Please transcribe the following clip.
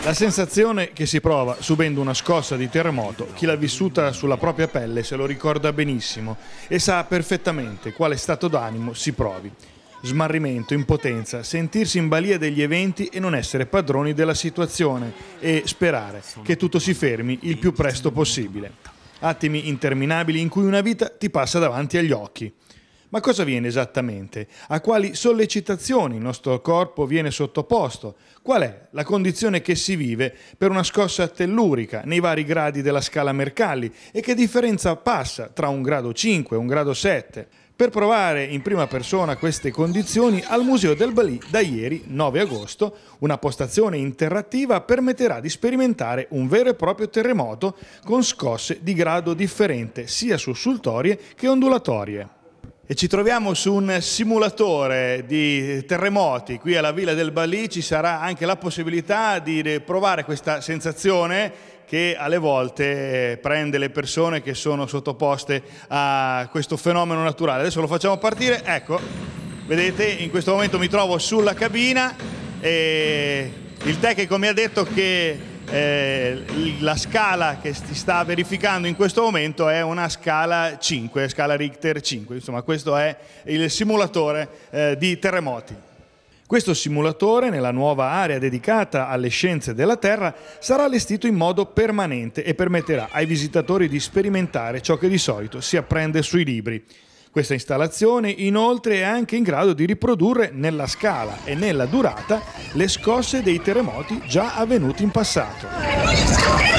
La sensazione che si prova subendo una scossa di terremoto, chi l'ha vissuta sulla propria pelle se lo ricorda benissimo e sa perfettamente quale stato d'animo si provi. Smarrimento, impotenza, sentirsi in balia degli eventi e non essere padroni della situazione e sperare che tutto si fermi il più presto possibile. Attimi interminabili in cui una vita ti passa davanti agli occhi. Ma cosa avviene esattamente? A quali sollecitazioni il nostro corpo viene sottoposto? Qual è la condizione che si vive per una scossa tellurica nei vari gradi della scala Mercalli e che differenza passa tra un grado 5 e un grado 7? Per provare in prima persona queste condizioni, al Museo del Balì da ieri, 9 agosto, una postazione interattiva permetterà di sperimentare un vero e proprio terremoto con scosse di grado differente sia sussultorie che ondulatorie. E ci troviamo su un simulatore di terremoti qui alla Villa del Balì. Ci sarà anche la possibilità di provare questa sensazione che alle volte prende le persone che sono sottoposte a questo fenomeno naturale. Adesso lo facciamo partire, ecco, vedete, in questo momento mi trovo sulla cabina e il tecnico mi ha detto che la scala che si sta verificando in questo momento è una scala 5, scala Richter 5, insomma questo è il simulatore di terremoti. Questo simulatore, nella nuova area dedicata alle scienze della Terra, sarà allestito in modo permanente e permetterà ai visitatori di sperimentare ciò che di solito si apprende sui libri. Questa installazione inoltre è anche in grado di riprodurre nella scala e nella durata le scosse dei terremoti già avvenuti in passato.